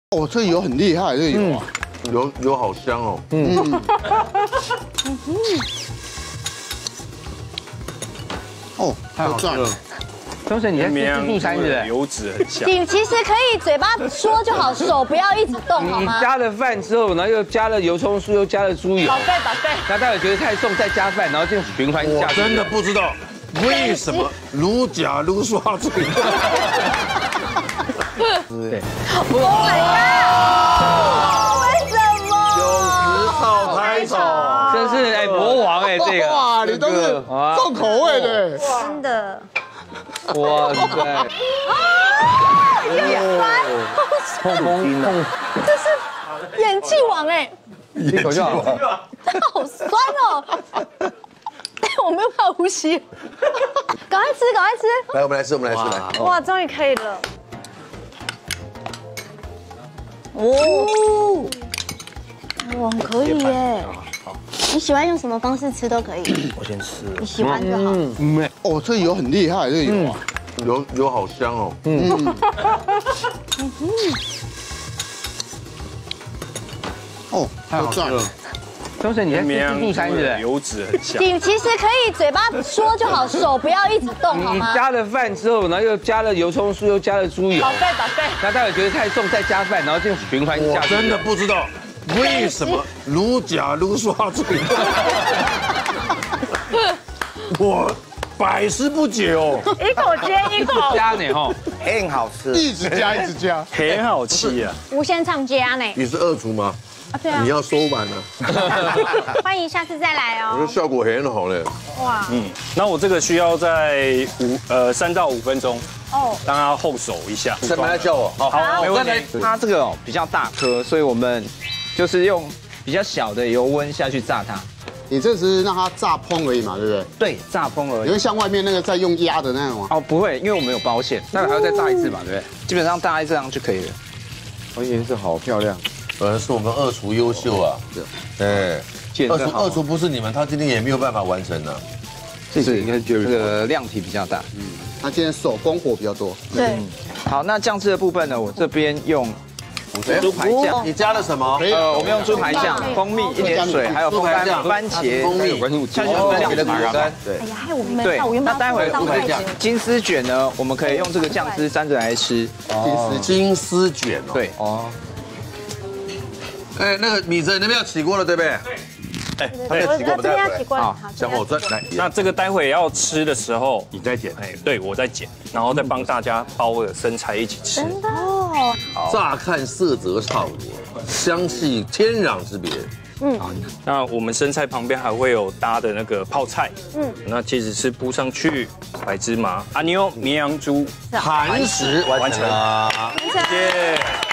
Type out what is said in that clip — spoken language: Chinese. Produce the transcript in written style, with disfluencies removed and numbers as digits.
哦，这油很厉害，这油啊， 油好香哦。 哦，太好吃了。 钟神，你在吃自助餐是不是？ 油脂很香。 你其实可以嘴巴说就好，手不要一直动，好吗？ 你加了饭之后，然后又加了油葱酥，又加了猪油。 宝贝，宝贝。 那待会觉得太重，再加饭，然后这样循环下去。 真的不知道为什么如假如刷嘴。 对。 Oh my god！ 为什么 90套拍手， 真是魔王这个。 哇，你都是重口味的。 真的。 哇塞！ 碰，这是演技王一口就好。 好酸哦！我没有办法呼吸。赶快吃，赶快吃！ 来，我们来吃，我们来吃，来。 哇，终于可以了。哦，哇，可以耶！你喜欢用什么方式吃都可以。 我先吃。 你喜欢就好。 哦，这油很厉害，这油啊， 油好香哦。 哦，太好吃了。 钟神，你在吃自助餐是不是？ 油脂很香。 你其实可以嘴巴说就好，手不要一直动，好吗？ 你加了饭之后，然后又加了油葱酥，又加了猪油。 宝贝，宝贝。 那待会觉得太重，再加饭，然后这样循环下去。 真的不知道为什么如假如刷嘴。我百思不解哦。 一口接一口。 加呢哈， 很好吃， 一直加，一直加。 很好吃啊！ 无限唱加呢？ 你是二厨吗？ 对啊你。要收碗了。 欢迎下次再来哦。 我说效果很好嘞。 哇。 那我这个需要在3到5分钟哦。 让它后熟一下。 再来叫我。 好，没问题。 它这个比较大颗，所以我们就是用比较小的油温下去炸它。 你这只是让它炸蓬而已嘛，对不对？ 对，炸蓬而已。 你会像外面那个在用压的那种吗？ 哦，不会，因为我们有保险，待会还要再炸一次嘛，对不对？基本上大概这样就可以了。 哦，颜色好漂亮。 是我们二厨优秀啊。对。二厨不是你们，他今天也没有办法完成呢。 这个应该就是这个量体比较大。 他今天手工活比较多。 对。 好，那酱汁的部分呢，我这边用猪排酱。 你加了什么？ 我们用猪排酱、蜂蜜、一点水，还有番茄、 蜂蜜、 下去用酱汁麻干。 哎呀，害我们对， 我原本那待会要太久。 金丝卷呢，我们可以用这个酱汁沾着来吃。 金丝卷哦。 对。 哦。哎，那个米子，你那边要起锅了，对不对？ 哎， 我这边要起锅了。好， 小火转来。 那这个待会要吃的时候， 你再剪。 哎，对我在剪，然后再帮大家包了生菜一起吃。 真的哦。 乍看色泽差不多，香气天壤之别。 那我们生菜旁边还会有搭的那个泡菜。那接着是铺上去白芝麻、阿妞、绵羊猪、 韩食完成了。 谢谢。